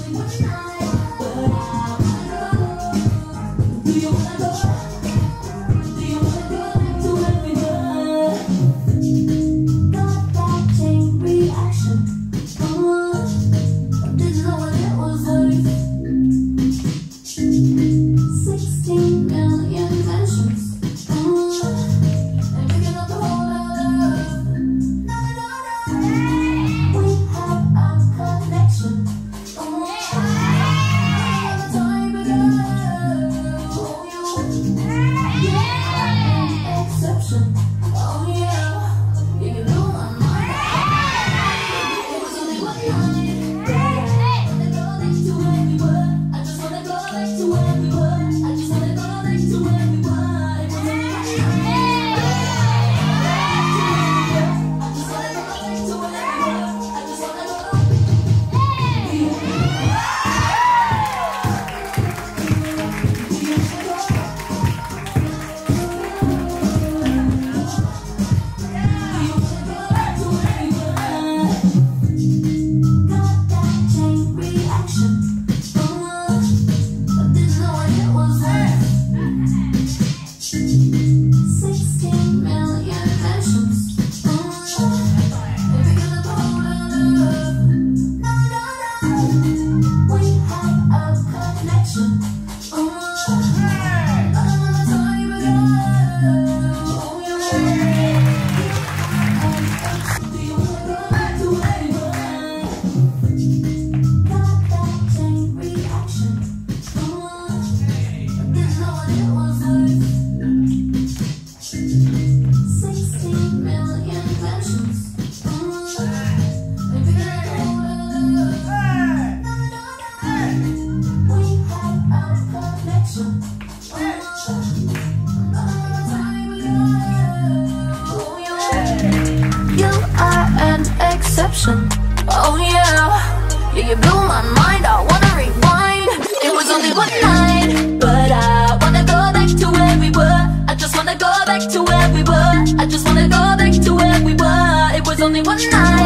Exception. Oh yeah, yeah, you blew my mind. I wanna rewind. It was only one night, but I wanna go back to where we were. I just wanna go back to where we were. I just wanna go back to where we were. It was only one night.